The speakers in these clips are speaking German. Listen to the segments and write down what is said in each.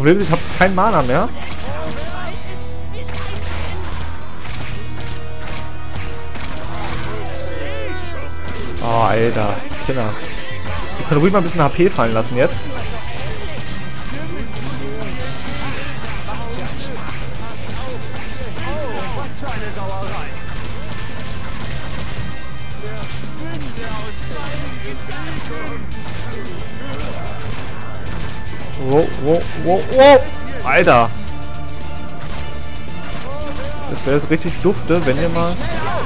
will. Ich habe keinen Mana mehr. Oh, Alter. Kinder. Ich kann ruhig mal ein bisschen HP fallen lassen jetzt. Wow, wow, wow, wow. Alter. Das wäre jetzt richtig dufte, wenn ihr mal...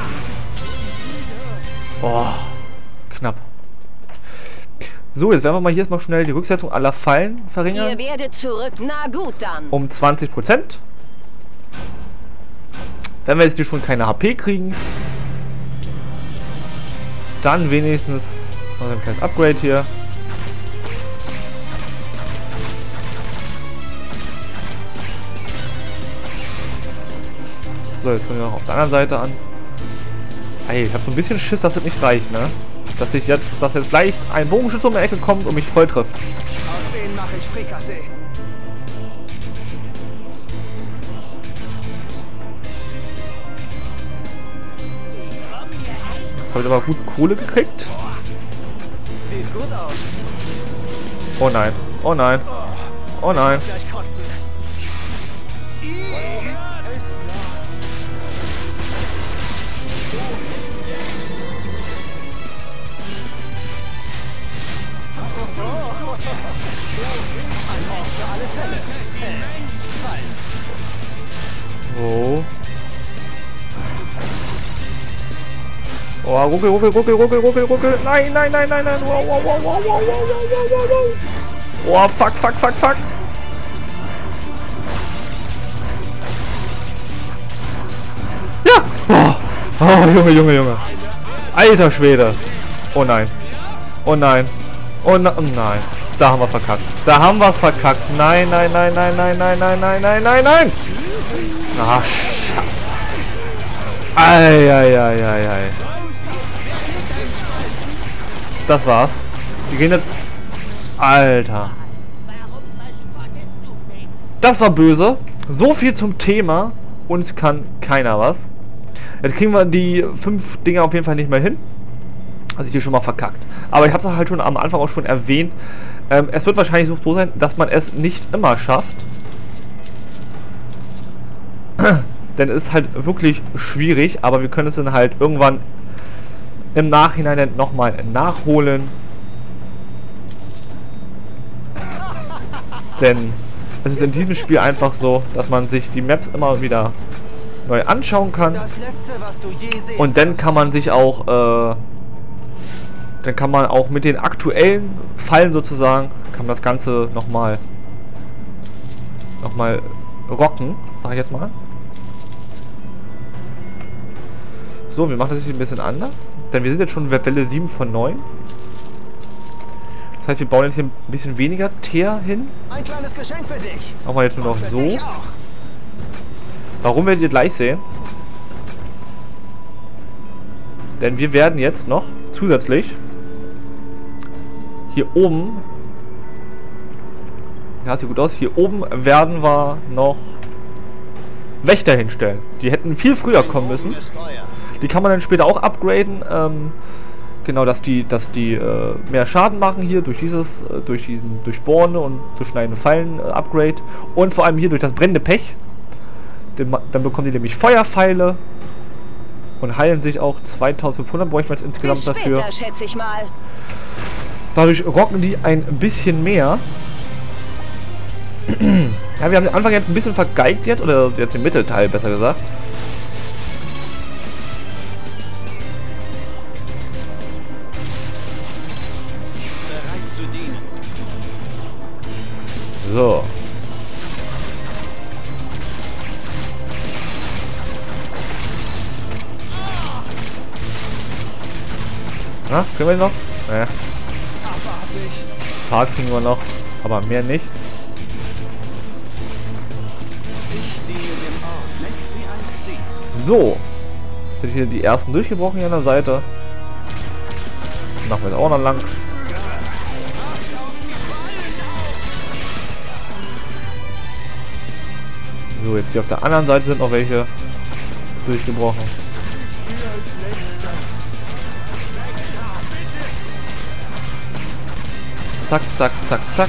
Oh, knapp. So, jetzt werden wir mal hier erstmal schnell die Rücksetzung aller Fallen verringern. Ihr werdet zurück, na gut dann. Um 20%. Wenn wir jetzt hier schon keine HP kriegen, dann wenigstens noch ein kleines Upgrade hier. So, jetzt kommen wir noch auf der anderen Seite an. Ey, ich habe so ein bisschen Schiss, dass das nicht reicht, ne? Dass jetzt gleich ein Bogenschütze um die Ecke kommt und mich voll trifft. Aus denen mache ich Frikassee. Habe aber gut Kohle gekriegt. Sieht gut aus. Oh nein, oh nein, oh nein. Ich muss gleich kotzen. Ein Ort für alle Fälle. Wo? Oh, ruckel, ruckel, ruckel, ruckel, ruckel, ruckel. Nein, nein, nein, nein, nein. Wow, wow, wow, wow, wow, wow, wow, wow. Oh, fuck, fuck, fuck, fuck. Ja. Oh, oh, Junge, Junge, Junge. Alter Schwede. Oh nein. Oh nein. Oh nein. Oh nein. Da haben wir verkackt. Da haben wir verkackt. Nein, nein, nein, nein, nein, nein, nein, nein, nein, nein, nein. Ah, Scheiße. Ei, ei, ei, ei, ei. Das war's. Wir gehen jetzt... Alter. Das war böse. So viel zum Thema. Uns kann keiner was. Jetzt kriegen wir die 5 Dinger auf jeden Fall nicht mehr hin. Also ich hier schon mal verkackt. Aber ich habe es halt schon am Anfang auch schon erwähnt. Es wird wahrscheinlich so sein, dass man es nicht immer schafft. Denn es ist halt wirklich schwierig. Aber wir können es dann halt irgendwann im Nachhinein dann nochmal nachholen. Denn es ist in diesem Spiel einfach so, dass man sich die Maps immer wieder neu anschauen kann. Und dann kann man sich auch mit den aktuellen Fallen sozusagen, kann man das Ganze nochmal rocken, sag ich jetzt mal. So, wir machen das jetzt ein bisschen anders, denn wir sind jetzt schon Welle 7 von 9. Das heißt, wir bauen jetzt hier ein bisschen weniger Teer hin. Ein kleines Geschenk für dich. Machen wir jetzt nur noch so. Warum, werdet ihr gleich sehen. Denn wir werden jetzt noch zusätzlich hier oben, ja, sieht gut aus, hier oben werden wir noch Wächter hinstellen. Die hätten viel früher kommen müssen. Die kann man dann später auch upgraden. Genau, dass die mehr Schaden machen hier durch diesen durchbohrende und durchschneidende Fallen Upgrade. Und vor allem hier durch das brennende Pech. Dann bekommen die nämlich Feuerpfeile und heilen sich auch 2500, bräuchten wir jetzt insgesamt dafür. Später, schätze ich mal. Dadurch rocken die ein bisschen mehr. Ja, wir haben den Anfang jetzt ein bisschen vergeigt jetzt, oder jetzt den Mittelteil besser gesagt. So. Na, kriegen wir ihn noch? Ja. Ein paar kriegen wir noch, aber mehr nicht. So. Jetzt sind hier die ersten durchgebrochen hier an der Seite. Machen wir jetzt auch noch lang. So, jetzt hier auf der anderen Seite sind noch welche durchgebrochen. Zack, zack, zack, zack.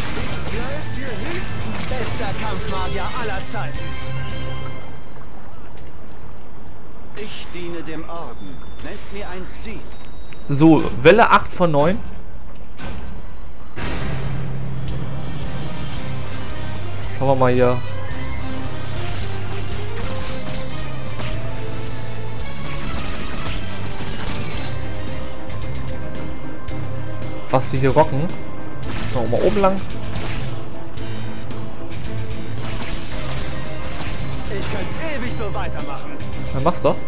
Bester Kampfmagier aller Zeiten. Ich diene dem Orden. Nennt mir ein Ziel. So, Welle 8 von 9. Schauen wir mal hier. Was sie hier rocken. So, mal oben lang. Ich könnte ewig so weitermachen. Dann mach's doch.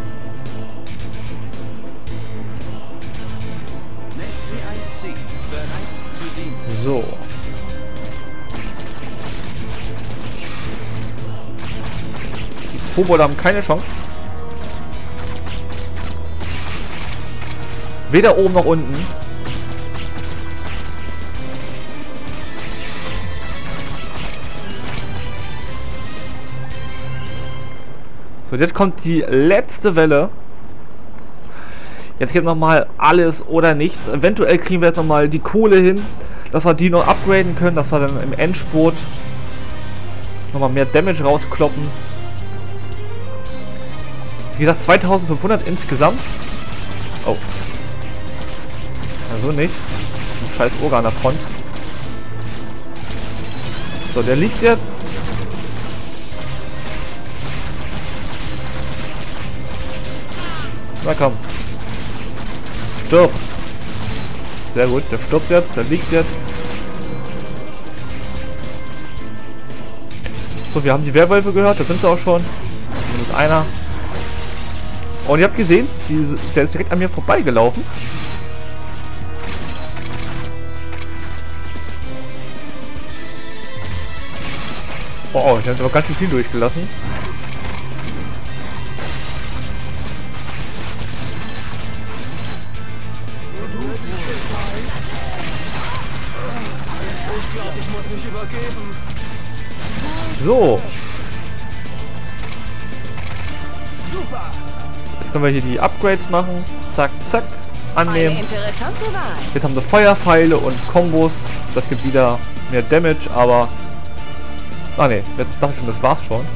Nennt mir ein Ziel. Bereit zu dienen. So. Die Kobolde haben keine Chance. Weder oben noch unten. So, jetzt kommt die letzte Welle. Jetzt geht nochmal alles oder nichts. Eventuell kriegen wir jetzt nochmal die Kohle hin, dass wir die noch upgraden können, dass wir dann im Endspurt nochmal mehr Damage rauskloppen. Wie gesagt, 2500 insgesamt. Oh. Also nicht. Ein scheiß Organ an der Front. So, der liegt jetzt. Na komm. Stirb. Sehr gut, der stirbt jetzt, der liegt jetzt. So, wir haben die Werwölfe gehört, da sind sie auch schon. Zumindest einer. Und ihr habt gesehen, der ist direkt an mir vorbeigelaufen. Oh, der hat aber ganz schön viel durchgelassen. Ich glaube, ich muss mich übergeben. So, Super. jetzt können wir hier die Upgrades machen. Zack, zack, Eine annehmen. interessante Wahl. Jetzt haben wir Feuerpfeile und Kombos. Das gibt wieder mehr Damage, aber... Ah ne, jetzt dachte ich schon, das war's schon.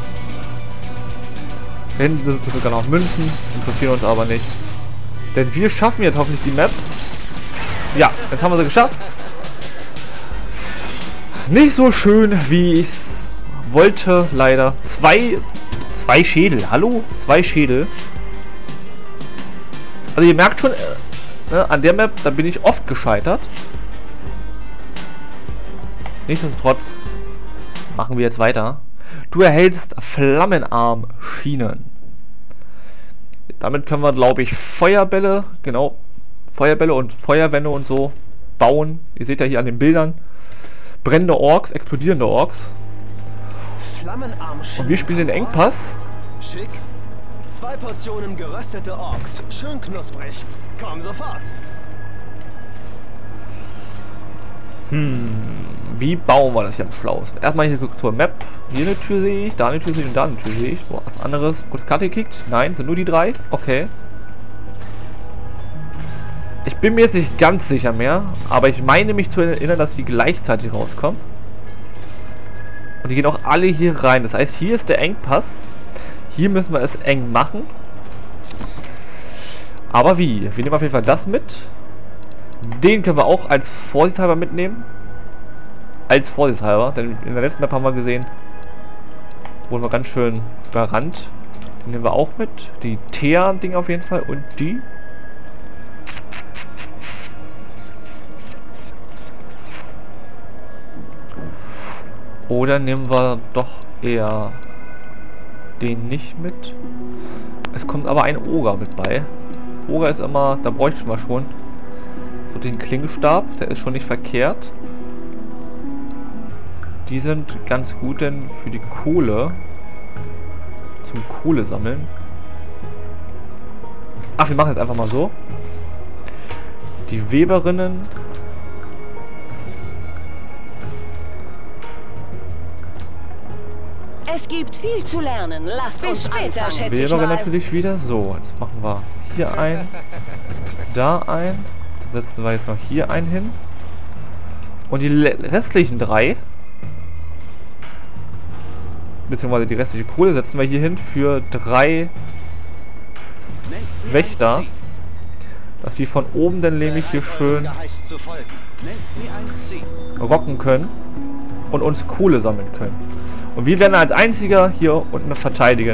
Da hinten sind sogar noch Münzen, interessieren uns aber nicht. Denn wir schaffen jetzt hoffentlich die Map. Ja, jetzt haben wir sie geschafft. Nicht so schön, wie ich es wollte, leider. Zwei Schädel, hallo? 2 Schädel. Also ihr merkt schon, ne, an der Map, da bin ich oft gescheitert. Nichtsdestotrotz machen wir jetzt weiter. Du erhältst Flammenarm-Schienen. Damit können wir, glaube ich, Feuerbälle, genau, Feuerbälle und Feuerwände und so bauen. Ihr seht ja hier an den Bildern. Brennende Orks, explodierende Orks. Und wir spielen den Engpass. Schick. 2 Portionen geröstete Orks. Schön knusprig. Komm sofort. Wie bauen wir das hier am schlauesten? Erstmal hier zur Map. Hier eine Tür sehe ich, da eine Tür sehe ich und da eine Tür sehe ich. Wo was anderes? Gut, Karte gekickt? Nein, sind nur die 3. Okay. Ich bin mir jetzt nicht ganz sicher mehr, aber ich meine mich zu erinnern, dass die gleichzeitig rauskommen. Und die gehen auch alle hier rein. Das heißt, hier ist der Engpass. Hier müssen wir es eng machen. Aber wie? Wir nehmen auf jeden Fall das mit. Den können wir auch als vorsichtshalber mitnehmen. Als vorsichtshalber, denn in der letzten Map haben wir gesehen, wurden wir ganz schön überrannt. Den nehmen wir auch mit. Die Thea-Ding auf jeden Fall und die. Oder nehmen wir doch eher den nicht mit. Es kommt aber ein Oger mit bei. Oger ist immer, da bräuchten wir schon. So den Klingenstab, der ist schon nicht verkehrt. Die sind ganz gut denn für die Kohle. Zum Kohle sammeln. Ach, wir machen jetzt einfach mal so. Die Weberinnen. Es gibt viel zu lernen. Lasst uns später, schätze ich Wäre mal. natürlich wieder so. Jetzt machen wir hier ein, da ein. Dann setzen wir jetzt noch hier einen hin. Und die restlichen 3, beziehungsweise die restliche Kohle setzen wir hier hin für 3 Wächter. Dass die von oben dann nämlich hier schön rocken können und uns Kohle sammeln können. Und wir werden als einziger hier unten verteidigen.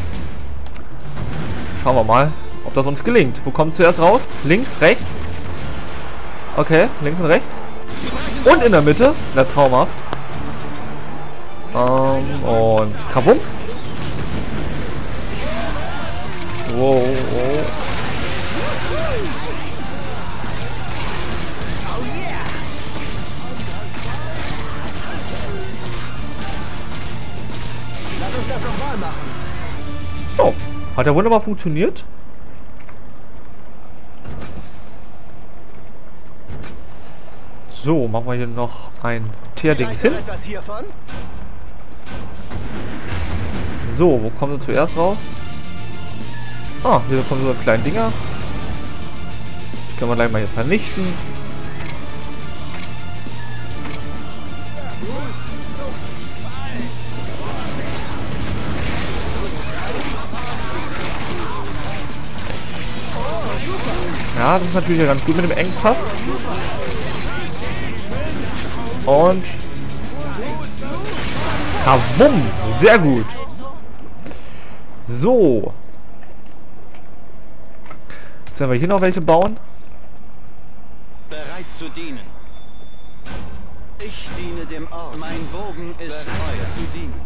Schauen wir mal, ob das uns gelingt. Wo kommt zuerst raus? Links, rechts? Okay, links und rechts. Und in der Mitte. Na, traumhaft. Und kabum. Wow, wow. Lass uns das nochmal machen. Oh, hat ja wunderbar funktioniert. So, machen wir hier noch ein Teerdings hin. Etwas hiervon? So, wo kommen sie zuerst raus? Ah, hier kommen so kleine Dinger. Die können wir gleich mal hier vernichten. Ja, das ist natürlich ganz gut mit dem Engpass. Und kabum! Sehr gut. So. Jetzt werden wir hier noch welche bauen. Bereit zu dienen. Ich diene dem Ort. Mein Bogen ist treu zu dienen.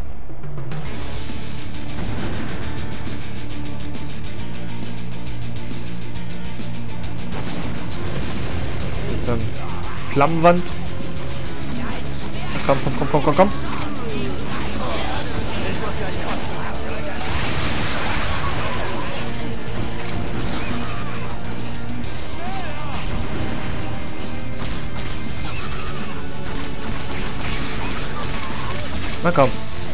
Das ist dann Flammenwand. Komm, komm, komm, komm, komm, komm. Na komm.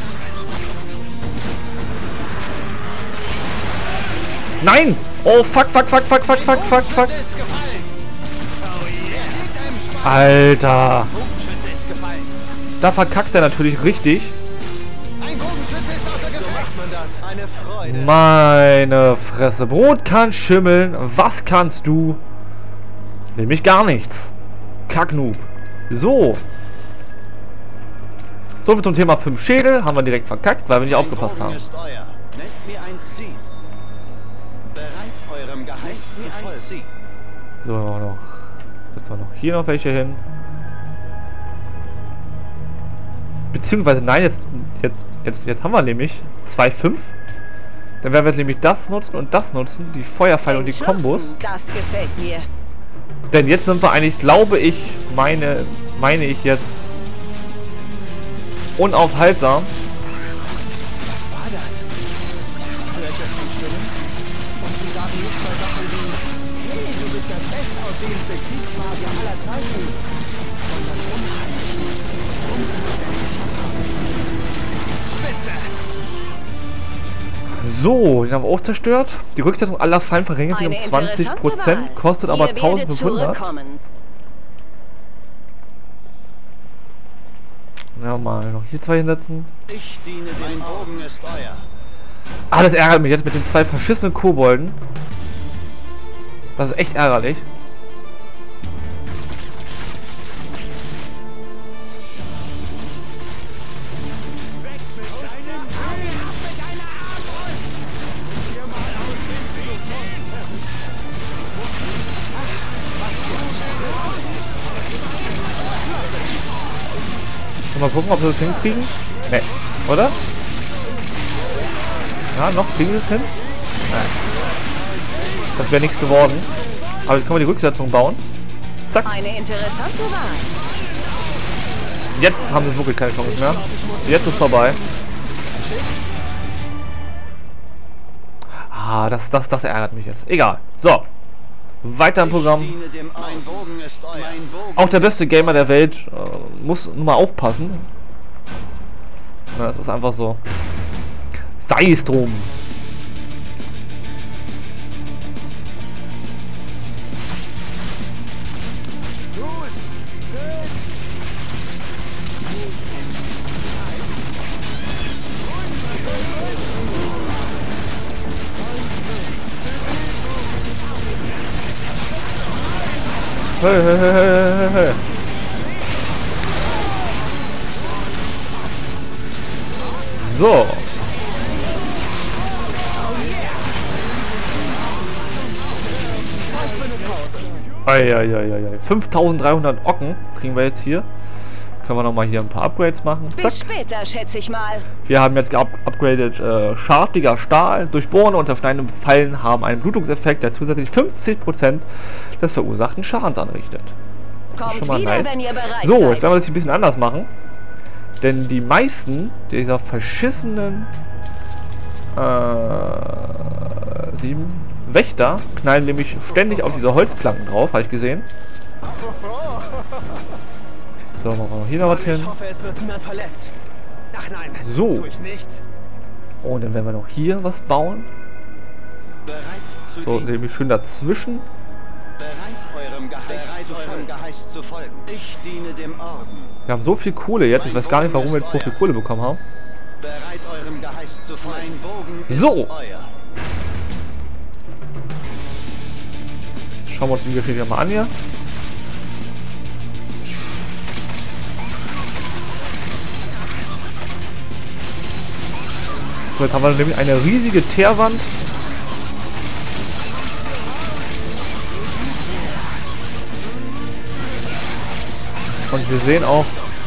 Nein! Oh fuck, fuck, fuck, fuck, fuck, fuck, fuck, fuck. Alter. Da verkackt er natürlich richtig. Ein Bogenschütze ist außer Gefecht. So macht man das. Eine Freude. Meine Fresse. Brot kann schimmeln. Was kannst du? Nämlich gar nichts. Kacknoob. So. So viel zum Thema 5 Schädel. Haben wir direkt verkackt, weil wir nicht aufgepasst haben. Ist euer. Nennt mir ein Ziel. Bereit eurem Geist zu folgen. So, noch. Setzen wir noch hier noch welche hin. Beziehungsweise, nein, jetzt haben wir nämlich 2,5. Dann werden wir nämlich das nutzen und das nutzen. Die Feuerpfeile und die Kombos. Das gefällt mir. Denn jetzt sind wir eigentlich, glaube ich, meine ich jetzt unaufhaltsam. Was war das? Hört das die Stimmen? Und sie sagen nicht mal Sachen wie: Hey, du bist der bestaussehendste Kriegsmagier aller Zeiten. Sondern unheimlich, unverständlich. Spitze! So, den haben wir auch zerstört. Die Rücksetzung aller Fallen verringert sich um 20%, kostet aber 1500. Ja, mal noch hier 2 hinsetzen. Ich diene dem Bogen ist euer. Ah, das ärgert mich jetzt mit den 2 verschissenen Kobolden. Das ist echt ärgerlich. Mal gucken, ob wir das hinkriegen. Ne, oder? Ja, noch kriegen wir es hin? Nein. Das wäre nichts geworden. Aber jetzt können wir die Rücksetzung bauen. Zack. Eine interessante Wahl. Jetzt haben wir wirklich keine Chance mehr. Jetzt ist vorbei. Ah, das ärgert mich jetzt. Egal. So. Weiter im Programm. Auch der beste Gamer der Welt muss nur mal aufpassen. Na, das ist einfach so. Sei es drum. Hey, hey, hey, hey, hey. So. Eieieiei. 5300 Ocken kriegen wir jetzt hier. Können wir nochmal hier ein paar Upgrades machen. Zack. Bis später, schätze ich mal. Wir haben jetzt geupgradet schartiger Stahl. Durchbohrende und zerschneidende Fallen haben einen Blutungseffekt, der zusätzlich 50% des verursachten Schadens anrichtet. Das ist schon mal nice. So, jetzt werden wir das hier ein bisschen anders machen. Denn die meisten dieser verschissenen 7 Wächter knallen nämlich ständig auf diese Holzplanken drauf, habe ich gesehen. So, machen wir hier noch was hin. Ich hoffe, es wird niemand verletzt. Ach nein, so. tue ich nicht. Und dann werden wir noch hier was bauen. So, nämlich schön dazwischen. Bereit eurem Geheiß zu folgen. Ich diene dem Orden. Wir haben so viel Kohle jetzt, ich weiß gar nicht, warum wir jetzt so viel Kohle bekommen haben. Bereit eurem Geheiß zu folgen. Mein Bogen ist so. Euer. Schauen wir uns die Geschichte mal an hier. So, jetzt haben wir nämlich eine riesige Teerwand. Und wir sehen auch,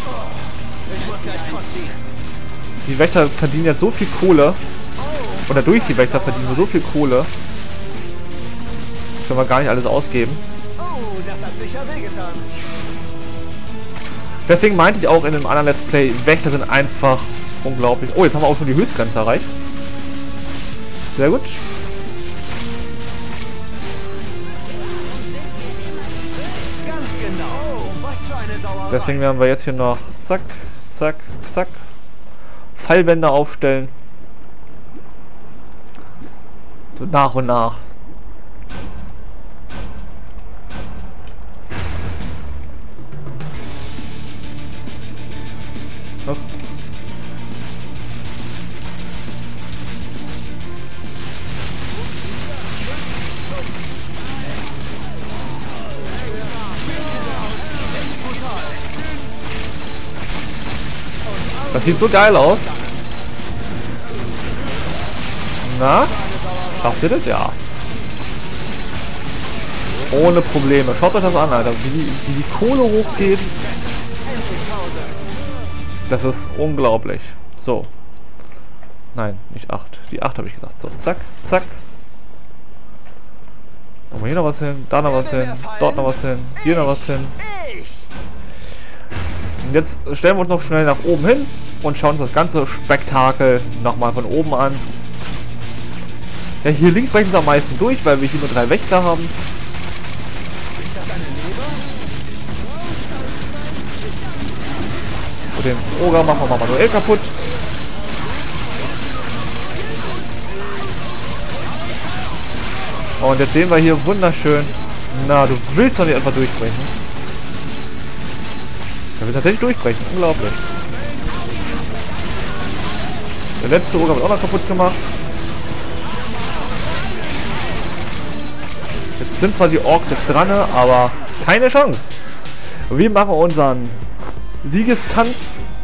die Wächter verdienen jetzt so viel Kohle. Oder durch die Wächter verdienen wir so viel Kohle. Können wir gar nicht alles ausgeben. Oh, das hat sicher wehgetan. Deswegen meinte ich auch in einem anderen Let's Play, Wächter sind einfach unglaublich. Oh, jetzt haben wir auch schon die Höchstgrenze erreicht. Sehr gut. Ganz genau. Was für eine Sauerei. Deswegen werden wir jetzt hier noch zack, zack, zack Fallwände aufstellen. So nach und nach. Noch. Das sieht so geil aus. Na? Schafft ihr das? Ja. Ohne Probleme. Schaut euch das an, Alter. Wie die Kohle hochgeht. Das ist unglaublich. So. Nein, nicht 8. Die 8 habe ich gesagt. So, zack, zack. Machen wir hier noch was hin, da noch was hin, dort noch was hin, hier noch was hin. Und jetzt stellen wir uns noch schnell nach oben hin und schauen uns das ganze Spektakel nochmal von oben an. Ja, hier links brechen sie am meisten durch, weil wir hier nur 3 Wächter haben. Und den Ogre machen wir mal manuell kaputt. Und jetzt sehen wir hier wunderschön. Na, du willst doch nicht einfach durchbrechen. Der will tatsächlich durchbrechen. Unglaublich. Der letzte Ogre wird auch noch kaputt gemacht. Jetzt sind zwar die Orks jetzt dran, aber keine Chance. Wir machen unseren Siegestanz.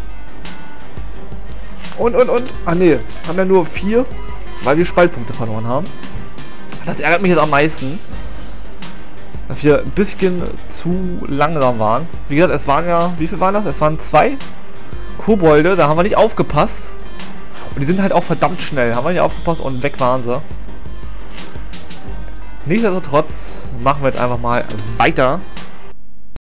Und. Ah ne, haben ja nur 4, weil wir Spaltpunkte verloren haben. Das ärgert mich jetzt am meisten. Dass wir ein bisschen zu langsam waren. Wie gesagt, es waren ja, wie viel waren das? Es waren 2 Kobolde, da haben wir nicht aufgepasst. Und die sind halt auch verdammt schnell. Haben wir nicht aufgepasst und weg waren sie. Nichtsdestotrotz machen wir jetzt einfach mal weiter.